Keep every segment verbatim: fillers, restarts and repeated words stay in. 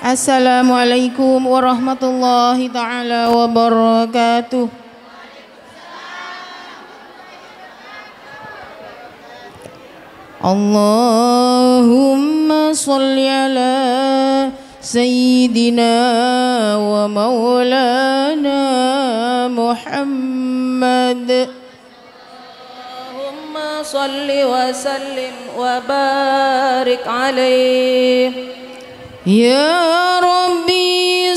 Assalamualaikum warahmatullahi ta'ala wabarakatuh. Allahumma sholli ala Sayyidina wa maulana Muhammad. Allahumma sholli wa sallim wa barik alaihi. Ya Rabbi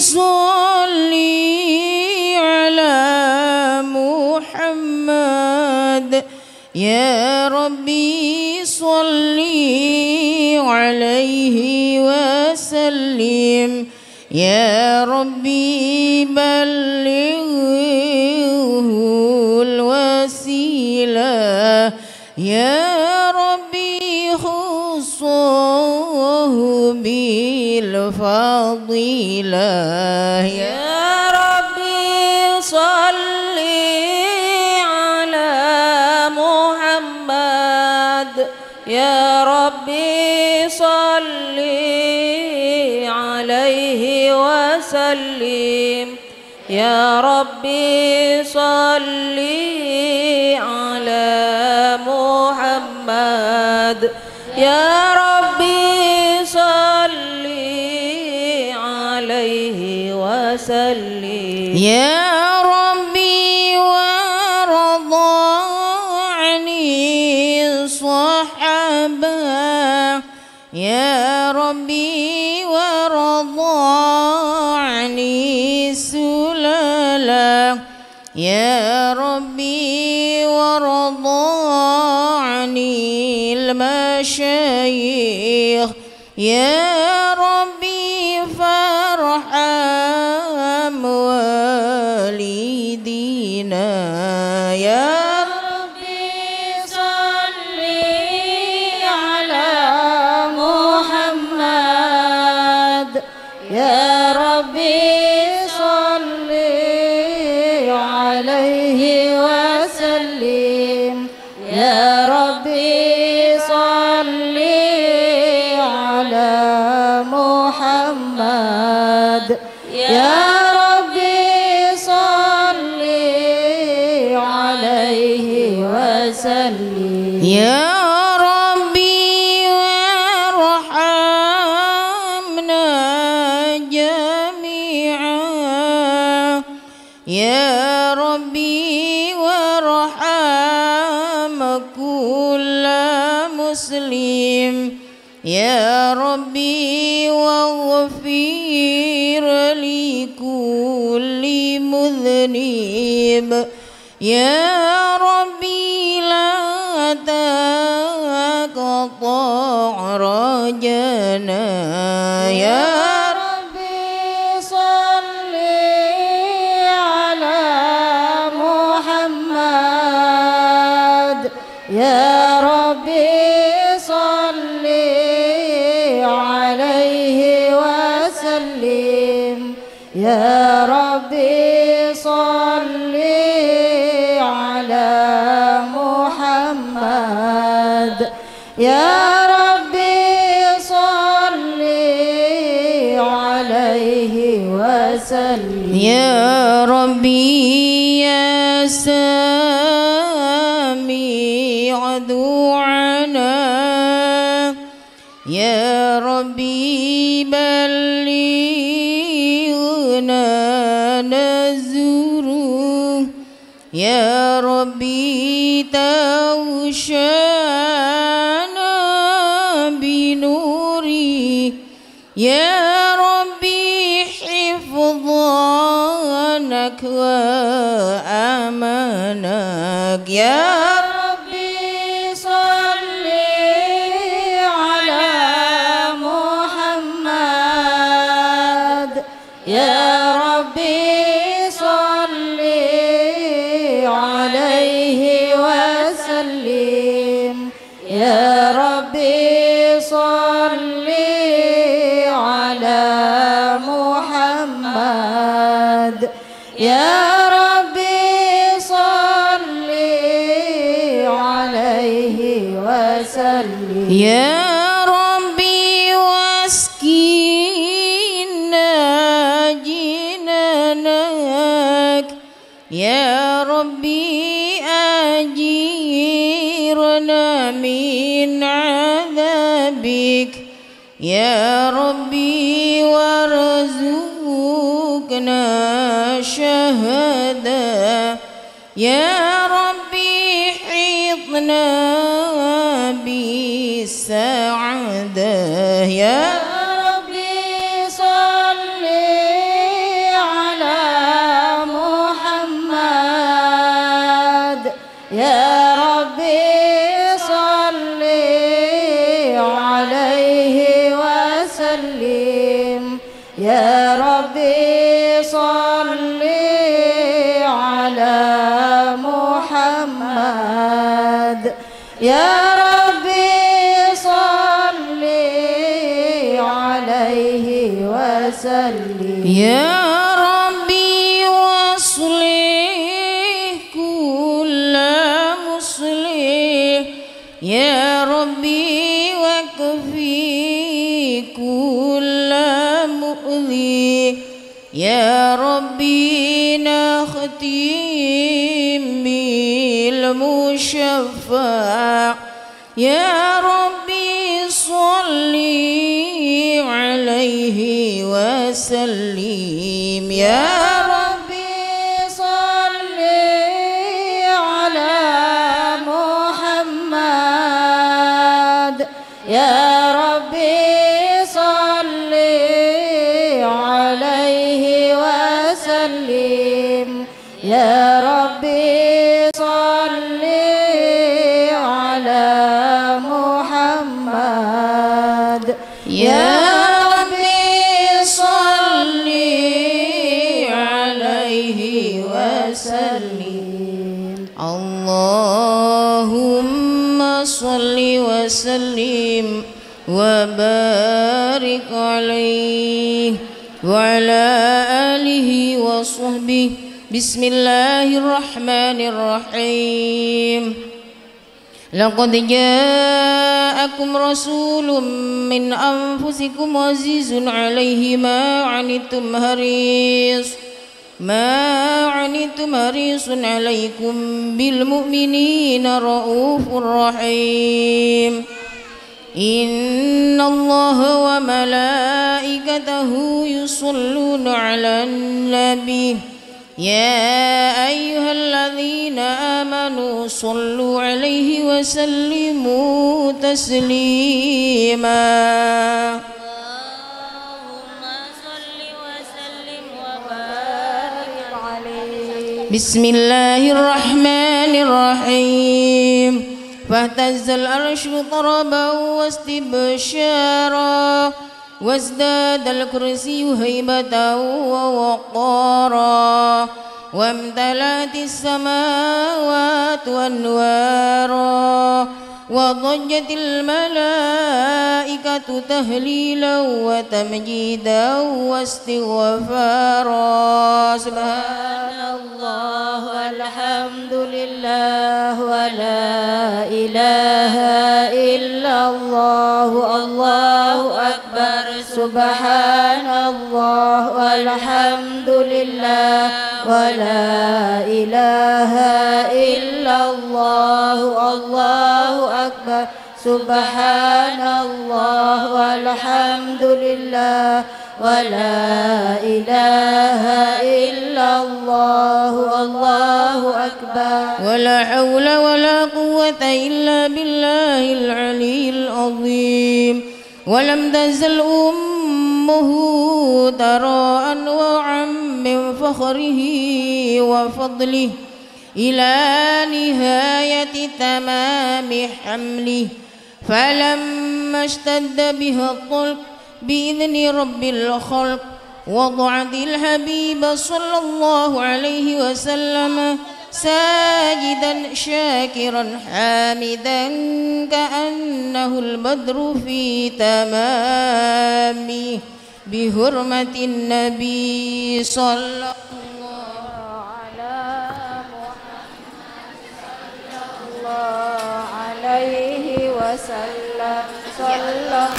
sholli ala Muhammad. Ya Rabbi sholli alaihi wa sallim. Ya Rabbi ballighul wasilah. Ya Rabbi khussuhu bil fadilah. Ya Rabbi sholli ala Muhammad. Ya Rabbi sholli alaihi wa sallim. Ya Rabbi sholli ala Muhammad. Ya Rabbi sholli alaihi wa sallim. Ya Rabbi waradha'ni sahabah. Ya Rabbi waradha'ni sulala. Ya Rabbi waradha'ni al-masyayikh. Ya Rabbi farham walidina. Ya Rabbi sholli ala Muhammad. Ya Rabbi sholli alaihi wa sallim. Ya Rabbi sholli ala Muhammad. Ya Rabbi sholli alaihi wa sallim. Ya Rabbi warhamna jami'an. Ya Rabbi warham kulla muslim. Ya Rabbi waghfir li kulli mudhnib. Ya Rabbi la taqta' rajana. Ya Rabbi sholli ala Muhammad. Ya Rabbi sholli alaihi wa sallim. Ya Rabbi sholli ala Muhammad. Ya Rabbi sholli alaihi wa sallim. Ya Rabbi ya sami'a du'ana. Ya Rabbi ballighna nazuru. Ya Rabbi tawshana binuri. Ya Rabbi hifdhanak wa amanak. Ya Rabbi sholli ala Muhammad. Ya Rabbi sholli alaihi wa sallim. Ya Rabbi sholli ala Muhammad. Ya Rabbi sholli alaihi wa sallim. Ya Rabbi waskin يا ربي أجيرنا من عذابك يا ربي وارزقنا شهادة يا ربي حيطنا بالسعادة يا ربي صل على محمد يا ربي صل عليه وسلم يا ربي صل على محمد يا ربي صل عليه وسلم يا ربي واصلح كل مصلح يا ربي واكفي كل مؤذي يا ربي نختم بالمشفع يا ربي صل عليه وسلم يا ربي صل على محمد يا ربي صل عليه وسلم يا ربي صل على محمد يا ربي صل عليه وسلم اللهم صل وسلم وبارك عليه وعلى آله وصحبه بسم الله الرحمن الرحيم لقد جاءكم رسول من أنفسكم عزيز عليه ما عنتم حريص ما عنتم حريص عليكم بالمؤمنين رؤوف رحيم إن الله وملائكته يصلون على النبي يا أيها الذين آمنوا صلوا عليه وسلموا تسليما اللهم صل وسلم وبارك عليه بسم الله الرحمن الرحيم فاهتز العرش طربا واستبشارا وازداد الكرسي هيبة ووقارا وامتلأت السماوات أنوارا وضجت الملائكة تهليلا وتمجيدا واستغفارا سبحان الله والحمد لله ولا إله إلا الله الله أكبر سبحان الله والحمد لله ولا إله إلا الله الله أكبر سبحان الله والحمد لله ولا إله إلا الله الله أكبر ولا حول ولا قوة إلا بالله العلي العظيم ولم تزل أمه ترى أنواعا من فخره وفضله إلى نهاية تمام حمله فلما اشتد بها الطلق بإذن رب الخلق وضعت الحبيب صلى الله عليه وسلم ساجدا شاكرا حامدا كأنه البدر في تمامه بحرمة النبي صلى الله على محمد صلى الله عليه وسلم صلى الله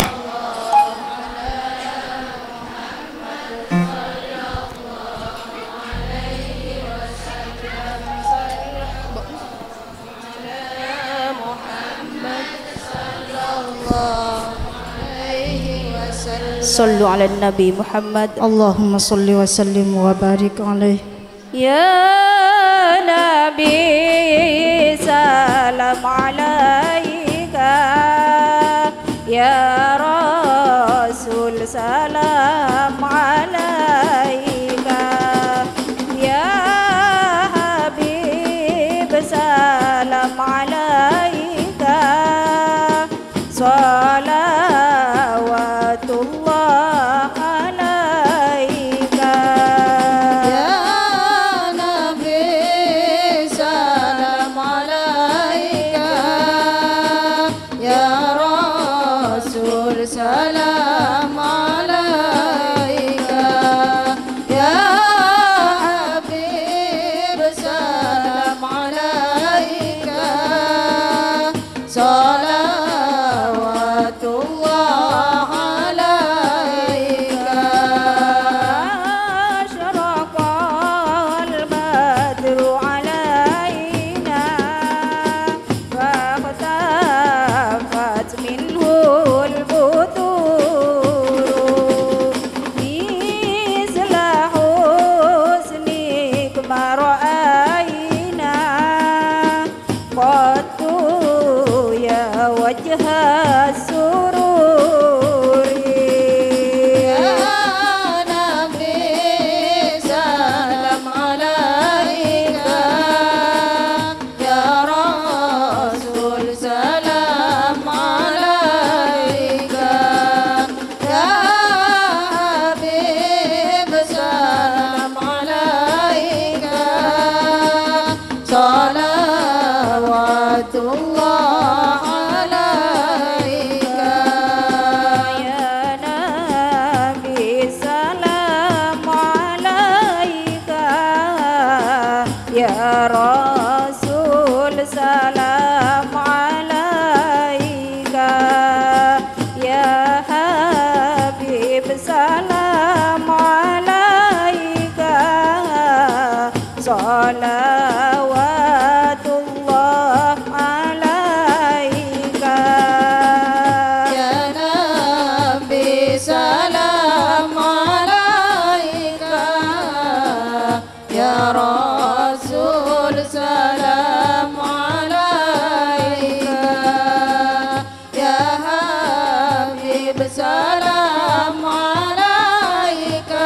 على محمد صلى الله عليه وسلم Sallu ala Nabi Muhammad. Allahumma salli wa sallim wa barik alaih. Ya Nabi salam alaika, ya Rasul salam alaika, ya Habib salam alaika, salawatullah alaika. Salam alaika ya Habib, salam alaika, salawatullah alaika. Asyraqal badru alaina wa khtafat minhul salawatullah alaika. Ya Nabi salam alaika, ya Rasul salam alaika, ya Habib salam alaika,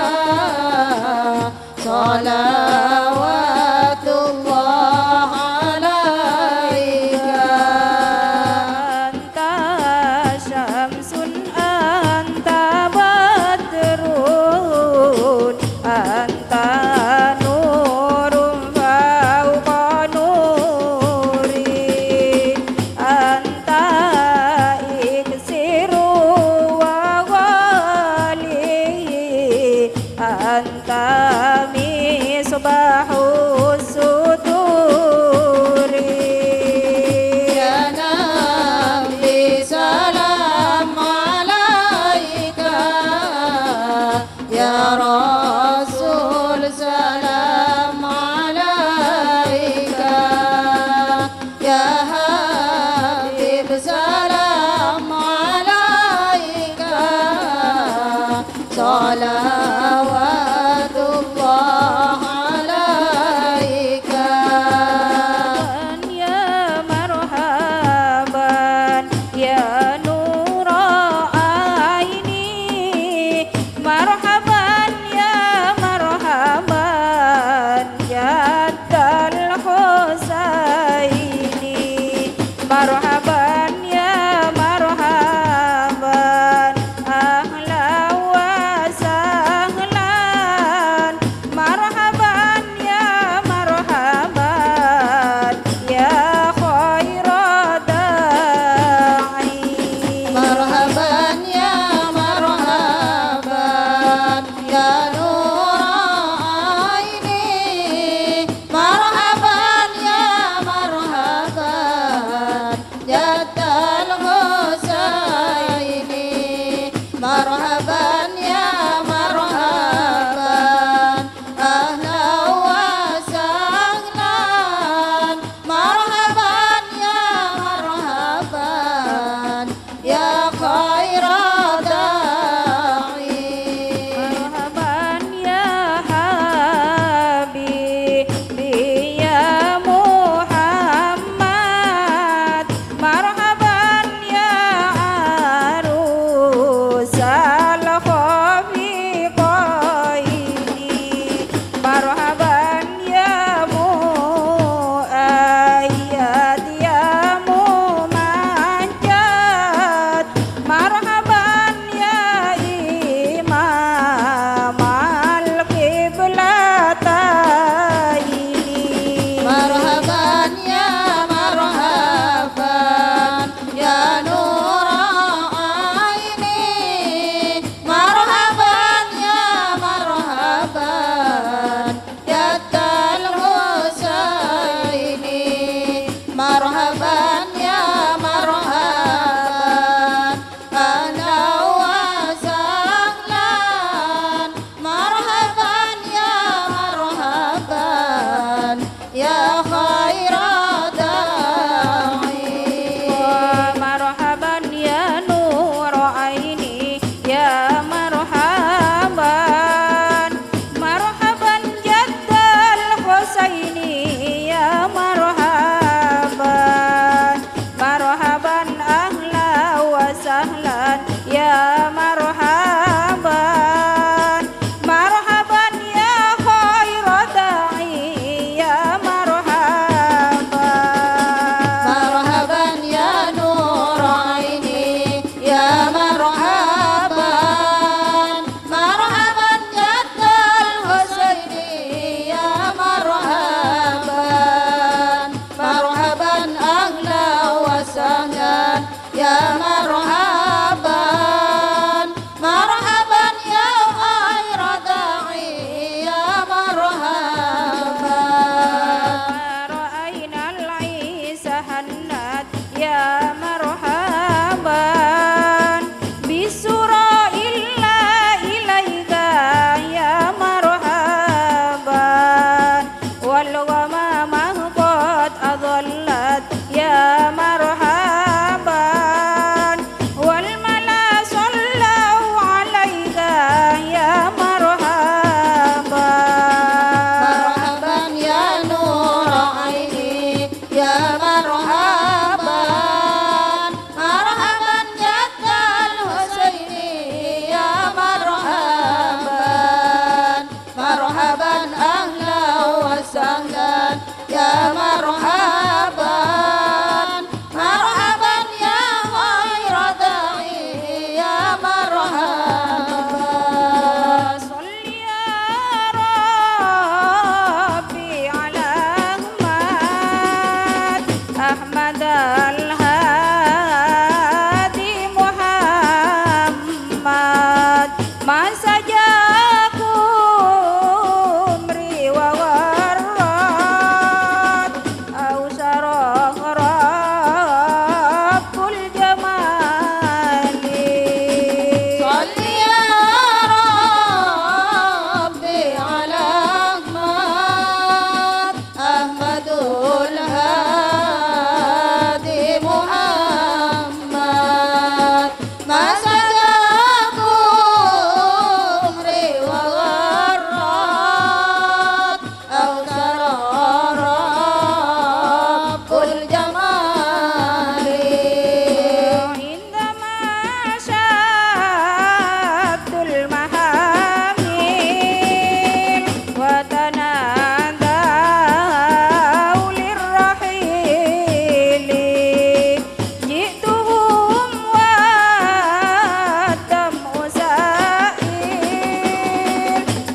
salawatullah alaika. Anta syamsun anta badrun, anta nurun fawqa nuri, anta iksiru wa ghali, anta misbahus suduri. Ya Nabi salam alaika, ya Rasul salam alaika, ya Habib salam alaika, salawatullah alaika. Ya marhaban ya nur aini, marhaban ya marhaban jaddal husaini, marhaban ya marhaban ahlan wa sahlan, marhaban ya marhaban ya khaira da'i. Marhaban ya marhaban ya nur aini, marhaban ya marhaban jaddal husaini, marhaban ya marhaban ahlan wa sahlan, marhaban ya marhaban ya khaira da'i.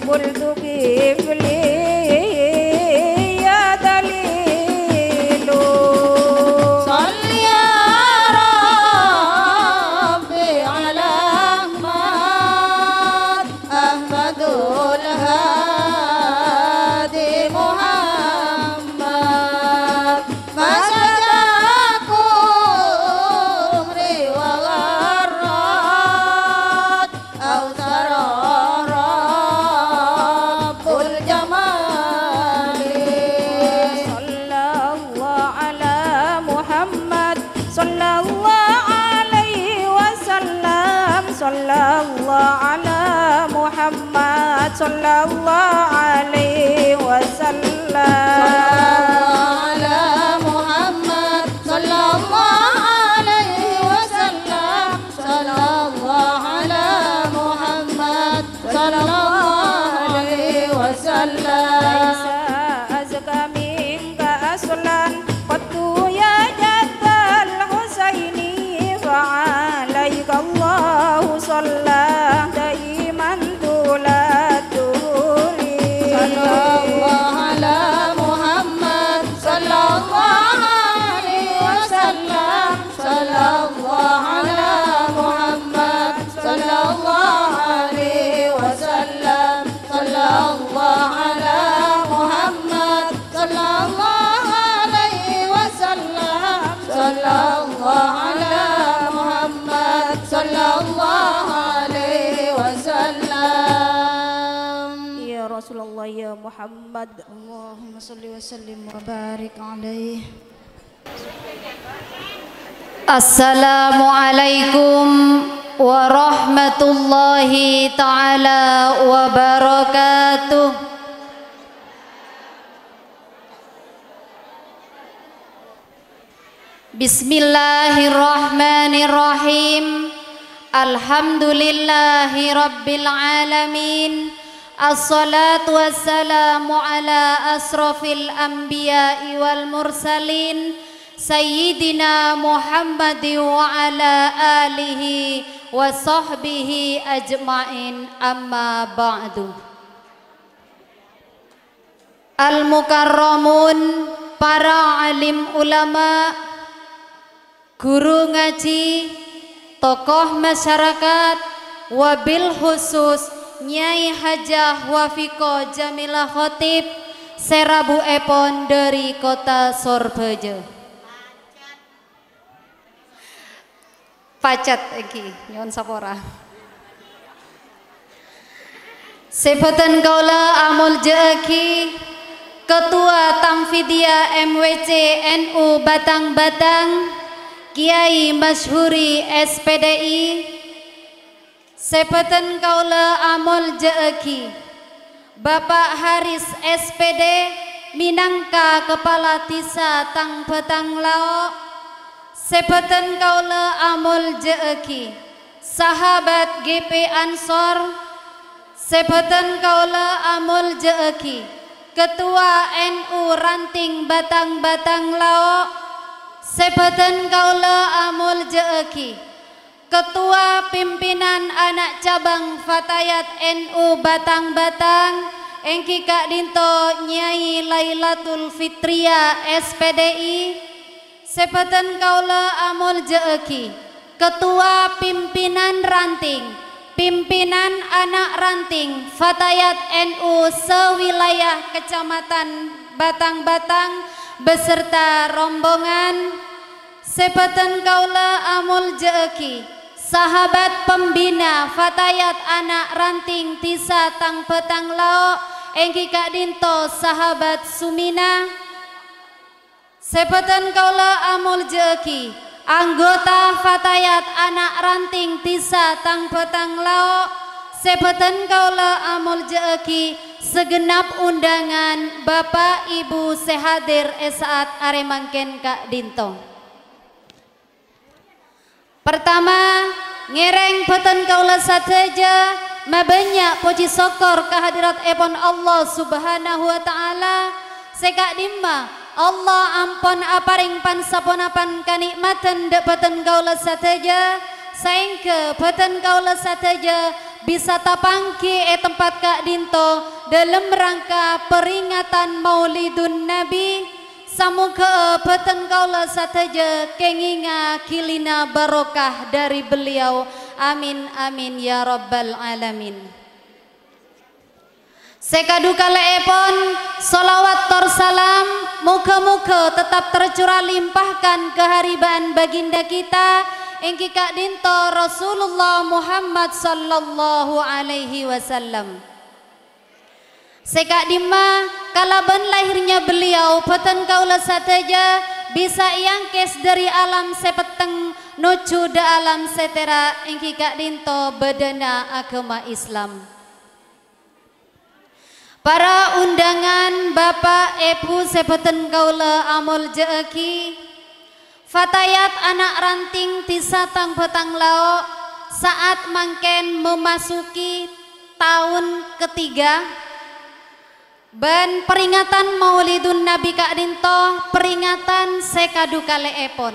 قلت كيف لي يا دليل صل يا ربي على أحمد أحمد الهادي محمد ما سجاكم ري وغرات أو ترى رب الجمال صلى الله على محمد صلى الله عليه وسلم صلى الله على محمد صلى الله عليه وسلم على محمد صلى الله عليه وسلم صلى الله على محمد صلى الله عليه وسلم ليس أزكى منك أصلا قد يا جد الحسين فعليك الله صلى دائما طول الدهور صلى الله على محمد صلى الله عليه وسلم صلى الله على محمد صلى الله عليه وسلم صلى الله على محمد صلى الله عليه وسلم صلى الله على محمد صلى الله عليه وسلم يا رسول الله يا محمد اللهم صل وسلم وبارك عليه. Assalamualaikum warahmatullahi taala wabarakatuh. Bismillahirrahmanirrahim. Alhamdulillahi rabbil alamin. Assalatu wassalamu ala asrafil anbiya'i wal mursalin Sayyidina Muhammadin wa ala alihi wa sahbihi ajma'in, amma ba'du. Al-mukarramun, para alim ulama, guru ngaji, tokoh masyarakat, wabil khusus Nyai Hajah Wafiko Jamilah Khotib Serabu Epon dari kota Sorbejo. Pacat iki nyon sapora. Sebatan kaula amul jeeki Ketua Tamfidia M W C N U Batang-Batang Kiai Masyhuri S P D I. Sebatan kaula amul jeeki Bapak Haris S P D minangka Kepala Tisa Tang Batang Lao. Sebatan kaula amul jeeki sahabat G P Ansor. Sebatan kaula amul jeeki Ketua N U Ranting Batang-Batang Lao. Sebatan kaula amul jeeki Ketua Pimpinan Anak Cabang Fatayat N U Batang-Batang engki Kak Dinto Nyai Lailatul Fitria S P D I. Sebatan kaula amul jeeki Ketua Pimpinan Ranting Pimpinan Anak Ranting Fatayat N U sewilayah Kecamatan Batang-Batang beserta rombongan. Sebatan kaula amul jeeki sahabat pembina Fatayat Anak Ranting Tisa Tang Petang Lao engki Kak Dinto sahabat Sumina. Sebatan kaula amul jeeki anggota Fatayat Anak Ranting Tisa Tang Petang Lao. Sebatan kaula amul jeeki segenap undangan Bapak Ibu sehadir esaat aremangken Kak Dinto. Pertama ngereng peten kaula sateja mabanyak puji syukur kehadirat epon Allah Subhanahu wa taala. Sekak dimma Allah ampun aparing pansaponapan kanikmatan dek peten kaula sateja saengke peten kaula sateja bisa tapangki e tempat Kak Dinto dalam rangka peringatan Maulidun Nabi. Samoga beten kaula sateja kenginga kilina barokah dari beliau. Amin amin ya rabbal alamin. Sekadu kaleepon solawat tor salam muka-muka tetap tercurah limpahkan keharibaan baginda kita engki Kak Dinto Rasulullah Muhammad sallallahu alaihi wasallam. Sekak dima kalaban lahirnya beliau peten kaula sateja bisa iangkes dari alam sepeteng nuju da alam setera engki Kak Dinto bedana agama Islam. Para undangan Bapak Ibu sepeten kaula amul jeeki fatayat anak ranting tisatang petang lao saat mangken memasuki tahun ketiga ban peringatan Maulidun Nabi Kak Dinto peringatan sekadu kaleepon.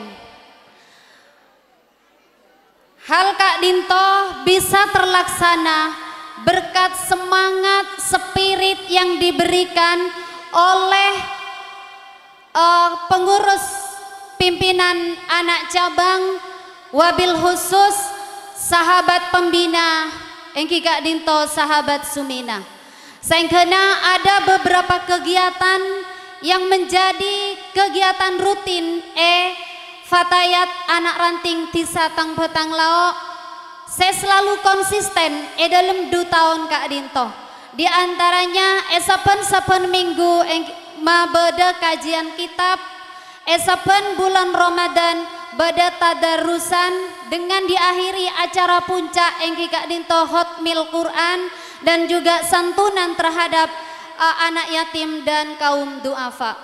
Hal Kak Dinto bisa terlaksana berkat semangat spirit yang diberikan oleh uh, pengurus pimpinan anak cabang wabil khusus sahabat pembina engki Kak Dinto sahabat Sumina. Sehingga ada beberapa kegiatan yang menjadi kegiatan rutin e fatayat anak ranting tisatang petang lao. Saya selalu konsisten e dalam dua tahun Kak Dinto. Di antaranya esapen-sapen minggu ma beda kajian kitab, esapen bulan Ramadan beda tadarusan dengan diakhiri acara puncak engki Kak Dinto hotmil Quran dan juga santunan terhadap uh, anak yatim dan kaum duafa.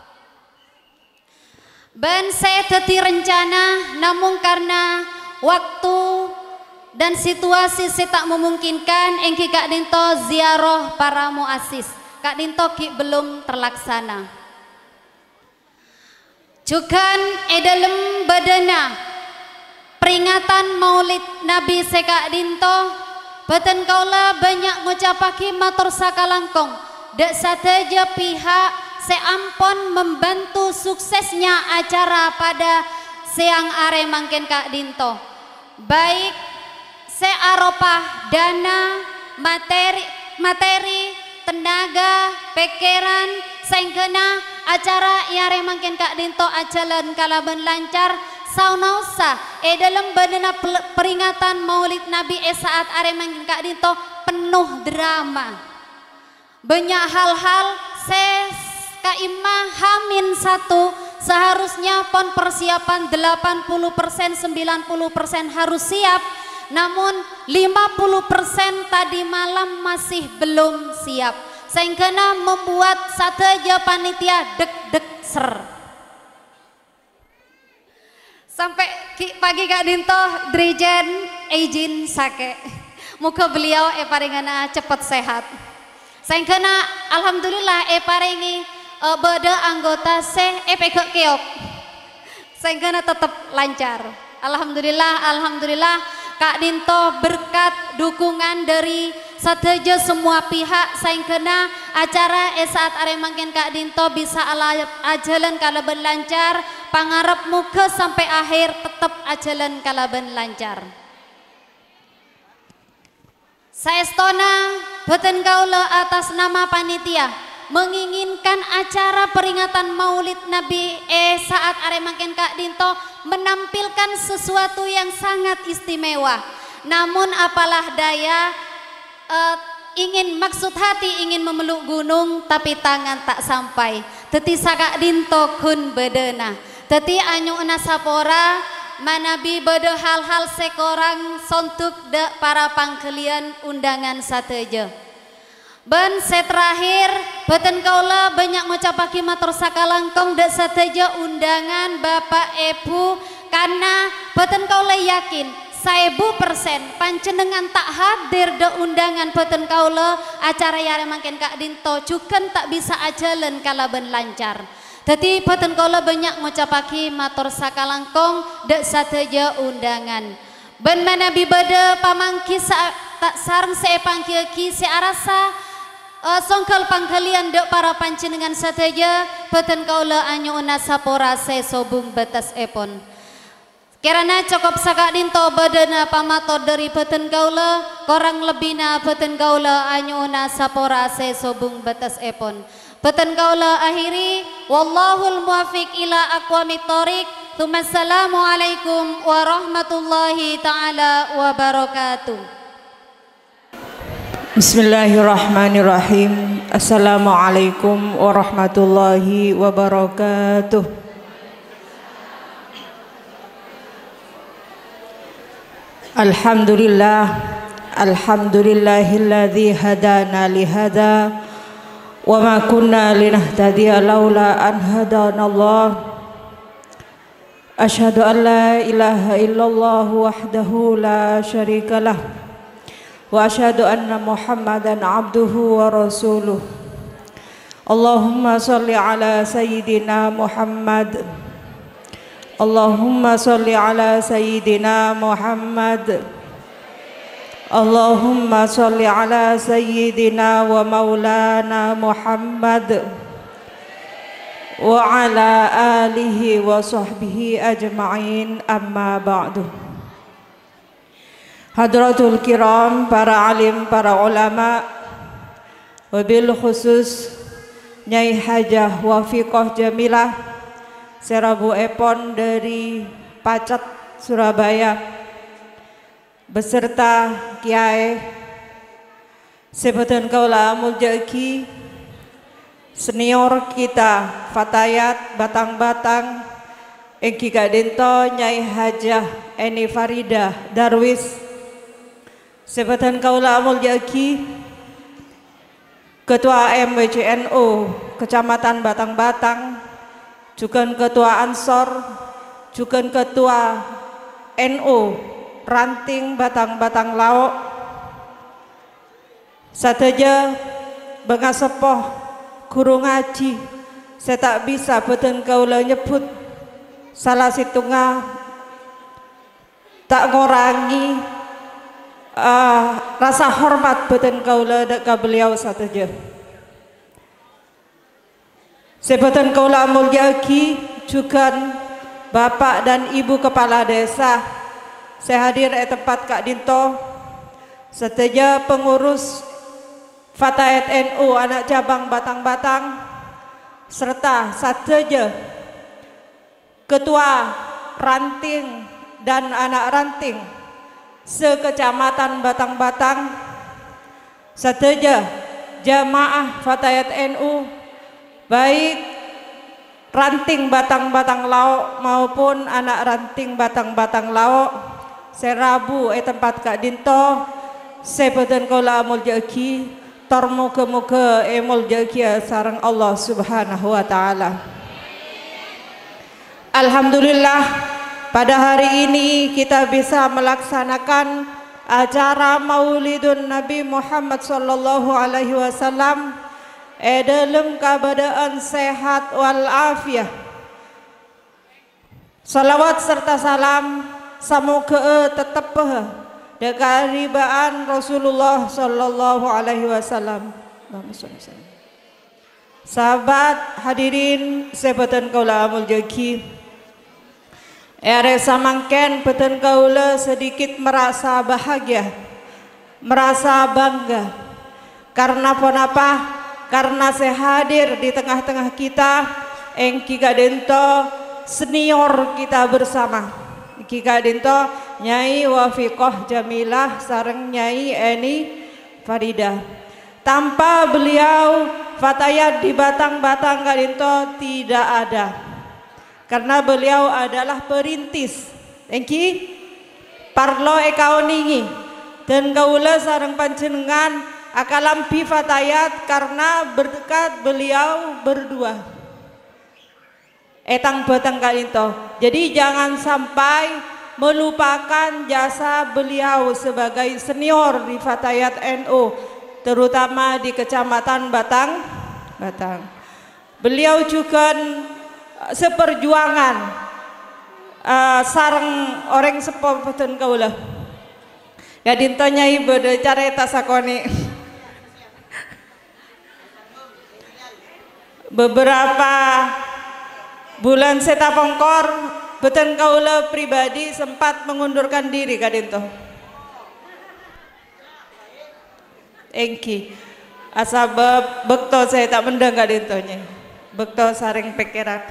Ben saya teti rencana namun karena waktu dan situasi saya tak memungkinkan engki Kak Dinto ziarah para muassis. Kak Dinto ki belum terlaksana. Jukan edalem badana peringatan Maulid Nabi Sekak Dinto beten kaula banyak ngucapaki matur sakalangkong dak sateja pihak seampon membantu suksesnya acara pada siang are mangken Kak Dinto. Baik searopah dana, materi, materi, tenaga, pikiran, sehingga acara iare mangken Kak Dinto ajalan kalaban lancar. Saunausa eh dalam badana peringatan Maulid Nabi eh saat are mangken Kak Dinto penuh drama. Banyak hal-hal ses kaimah hamin satu seharusnya pon persiapan delapan puluh persen sembilan puluh persen harus siap, namun lima puluh persen tadi malam masih belum siap, sehingga membuat sateja panitia deg-deg ser. Sampai pagi Kak Dinto Drijen izin sake muka beliau e paringana cepat sehat, sehingga alhamdulillah e paringi e, beda anggota se e pekek keok sehingga tetap lancar. Alhamdulillah, alhamdulillah Kak Dinto berkat dukungan dari sateja semua pihak sehingga acara eh saat are mangken Kak Dinto bisa ala ajalan kalaban lancar, pangarep muka sampai akhir tetap ajalan kalaban lancar. Saestona beten kaula atas nama panitia menginginkan acara peringatan Maulid Nabi eh saat are mangken Kak Dinto menampilkan sesuatu yang sangat istimewa. Namun apalah daya, uh, ingin maksud hati ingin memeluk gunung tapi tangan tak sampai. Teti Kak Dinto kun bedena. Teti anyu nasapora manabi bede hal-hal sekorang sontuk de para pangkelian undangan sateja. Ben seterakhir beten kaula banyak ngucapaki matur sakalangkong dek sateja undangan Bapak Ibu karena beten kaula yakin seribu persen pancenengan tak hadir de undangan beten kaula acara yare mangken Kak Dinto cuken tak bisa ajalan kalaban lancar. Tadi beten kaula banyak ngucapaki matur sakalangkong dek sateja undangan. Ben mana bibade pamangki sa tak sareng seepang kieu se arasa uh, songkel pangkalian dek para panjenengan sateja beten kaula anyuna sapora se sobung batas epon. Kirana cukup sakak dinto badana pamato dari beten kaula korang lebihna beten kaula anyuna sapora se sobung batas epon. Beten kaula akhiri wallahul muwafiq ila aqwamit thoriq. Assalamualaikum warahmatullahi taala wabarakatuh. Bismillahirrahmanirrahim. Assalamualaikum warahmatullahi wabarakatuh. Alhamdulillah, alhamdulillahilladzi hadana lihada wa ma kunna linahtadiya laula an hadanallah. Asyhadu an la ilaha illallah wahdahu la syarikalah wa asyhadu anna Muhammadan abduhu wa rasuluh. Allahumma shalli ala sayyidina Muhammad. Allahumma shalli ala sayyidina Muhammad. Allahumma shalli ala sayyidina wa maulana Muhammad wa ala alihi wa sahbihi ajma'in, amma ba'du. Hadratul kiram, para alim, para ulama, wabil khusus Nyai Hajah Wafiqah Jamilah Serabu Epon dari Pacet, Surabaya, beserta Kiai sebutan kaula muljaki senior kita Fatayat Batang-Batang Engki Kadento Nyai Hajah Eni Farida Darwis sebutan kaula muljaki Ketua M W C N U Kecamatan Batang-Batang, juga Ketua Ansor, juga Ketua N U Ranting Batang-Batang Laok, sateja bengasepoh guru ngaji, saya tak bisa beten kaula nyebut salah situngah tak ngorangi uh, rasa hormat beten kaula deka beliau sateja. Sebutan kaula mulyaki juga Bapak dan Ibu Kepala Desa, saya hadir di tempat Kak Dinto, seteja pengurus Fatayat N U anak cabang Batang-Batang, serta sateja Ketua Ranting dan anak ranting sekecamatan Batang-Batang, sateja jamaah Fatayat N U baik ranting Batang-Batang Laok maupun anak ranting Batang-Batang Laok, serabu e tempat Kak Dinto, sebutan kaula muljaki tor muga-muga e muljaki sareng Allah Subhanahu wa taala. Alhamdulillah, pada hari ini kita bisa melaksanakan acara Maulidun Nabi Muhammad sallallahu alaihi wasallam e dalam keadaan sehat wal afiah. Salawat serta salam semoga tetap dekaribaan Rasulullah sallallahu alaihi wasallam. Sahabat hadirin sebutan kaula muljaki, ere samangken beten kaula sedikit merasa bahagia, merasa bangga. Karena apa? Karena saya hadir di tengah-tengah kita Engki Kadento senior kita bersama Engki Kadento Nyai Wafiqah Jamilah sareng Nyai Eni Farida. Tanpa beliau Fatayat di Batang-Batang Kadento tidak ada, karena beliau adalah perintis Engki Parlo Ekaoningi dan kaula sareng panjenengan akalampi Fatayat karena berkat beliau berdua etang batang Kadento. Jadi jangan sampai melupakan jasa beliau sebagai senior di Fatayat N U, terutama di Kecamatan Batang Batang. Beliau juga seperjuangan uh, sareng orang sepoh beten kaula Ya dinto nyai bede carita sakoni. Beberapa bulan seta pongkor beten kaula pribadi sempat mengundurkan diri kadinto. Engki asabab bekto saya tak mendeng kadintonya. Bekto saring pikiran.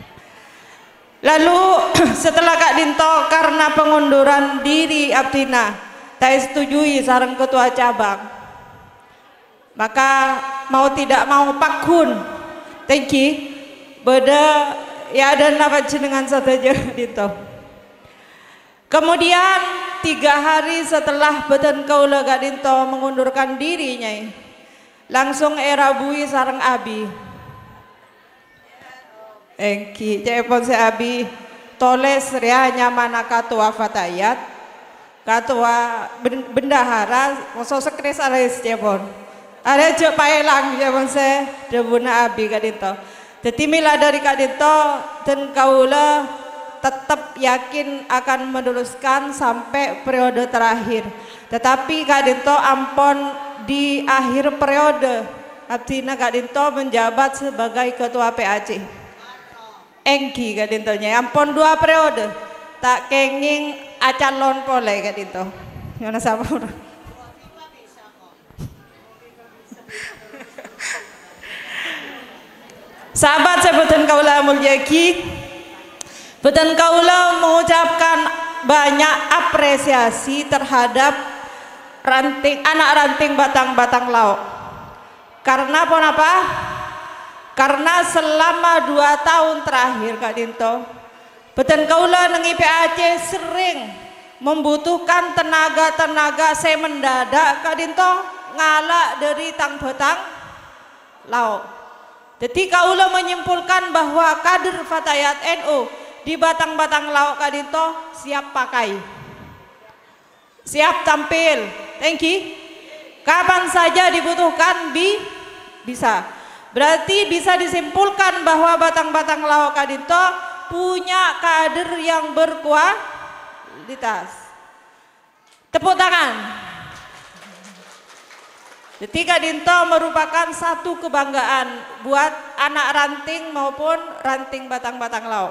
Lalu setelah Kak Dinto karena pengunduran diri abdina tak setujui sareng ketua cabang, maka mau tidak mau pakhun tengki beda ya ada nafas jenengan saja Dinto. Kemudian tiga hari setelah beten kaula Kak Dinto mengundurkan dirinya, langsung era bui sareng abi. Engki cepon se abi toles rianya mana katua fatayat katua bendahara moso sekres alis cepon ada cek paelang cepon se debuna abi kadinto. Jadi mila dari kadinto dan kaula tetap yakin akan meneruskan sampai periode terakhir, tetapi kadinto ampon di akhir periode abdina kadinto menjabat sebagai ketua P A C. Engki kadintonya ampun dua periode tak kenging acalon pole kadinto ngana sama orang. Sahabat sebutan kaula mulyaki, beten kaula mengucapkan banyak apresiasi terhadap ranting anak ranting batang-batang lauk. Karena apa apa? Karena selama dua tahun terakhir Kak Dinto, beten kaula nang I P A C sering membutuhkan tenaga-tenaga saya mendadak Kak Dinto ngalak dari tang betang lauk. Jadi kaula menyimpulkan bahwa kader Fatayat N U di batang-batang lauk Kak Dinto siap pakai, siap tampil, thank you. Kapan saja dibutuhkan bi bisa. Berarti bisa disimpulkan bahwa batang-batang lauk Kak Dinto punya kader yang berkualitas. Tepuk tangan. Jadi Kak Dinto merupakan satu kebanggaan buat anak ranting maupun ranting batang-batang lauk.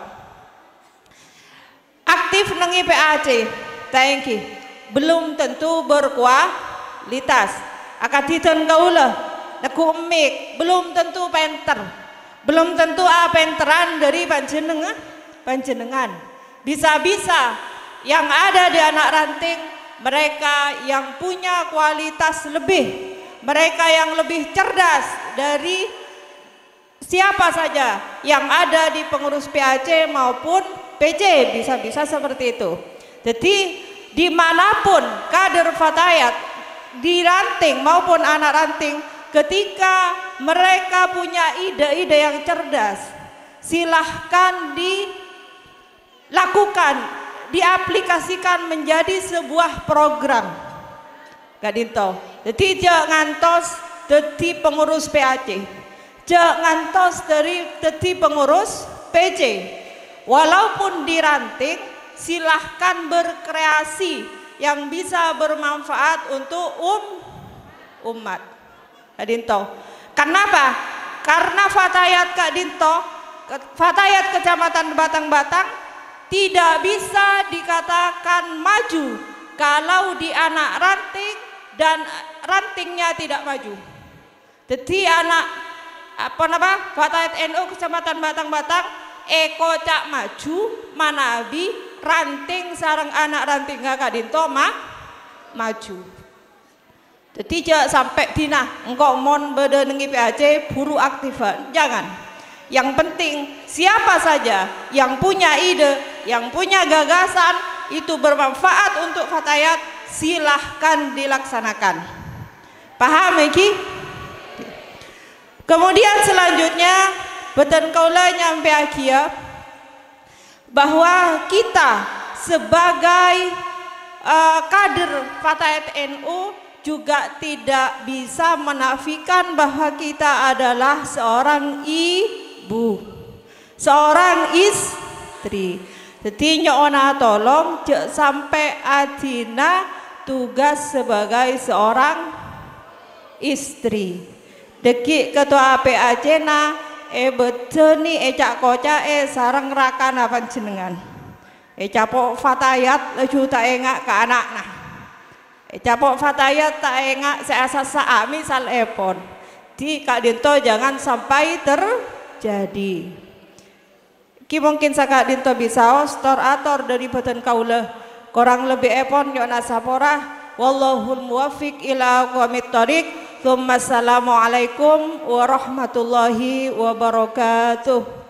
Aktif nang I P A C, thank you. Belum tentu berkualitas. Akaditen kaula. Naku emik, belum tentu penter, belum tentu a penteran dari panjenengan, panjenengan. Bisa-bisa yang ada di anak ranting mereka yang punya kualitas lebih, mereka yang lebih cerdas dari siapa saja yang ada di pengurus P A C maupun P C, bisa-bisa seperti itu. Jadi dimanapun kader Fatayat di ranting maupun anak ranting, ketika mereka punya ide-ide yang cerdas, silahkan dilakukan, diaplikasikan menjadi sebuah program Kak Dinto. Jadi jangan ngantos jadi pengurus P A C, jangan ngantos dari jadi pengurus P C. Walaupun di ranting, silahkan berkreasi yang bisa bermanfaat untuk um, umat Kak Dinto. Kenapa? Karena Fatayat Kak Dinto, Fatayat Kecamatan Batang-Batang tidak bisa dikatakan maju kalau di anak ranting dan rantingnya tidak maju. Jadi anak apa nama Fatayat N U Kecamatan Batang-Batang eko cak maju manabi ranting sarang anak ranting Kak Dinto mah maju. Jadi jangan sampai dina engkau mon beda nengi P A C buru aktifan, jangan. Yang penting siapa saja yang punya ide, yang punya gagasan itu bermanfaat untuk Fatayat, silahkan dilaksanakan. Paham Eki? Kemudian selanjutnya beten kaula nyampe akhir bahwa kita sebagai uh, kader Fatayat N U juga tidak bisa menafikan bahwa kita adalah seorang ibu, seorang istri. Jadi nyona tolong sampai adina tugas sebagai seorang istri. Deki ketua P A C na e beteni e cak koca e sarang rakana panjenengan. E capok fatayat leju tak engak ke anakna. E capok fatayat tak engak seasa saa misal epon. Di Kak Dinto jangan sampai terjadi. Ki mungkin Kak Dinto bisa stor ator dari boten kaula. Korang lebih epon yo nasapora. Wallahul muwaffiq ila aqwamit thoriq. Assalamualaikum warahmatullahi wabarakatuh.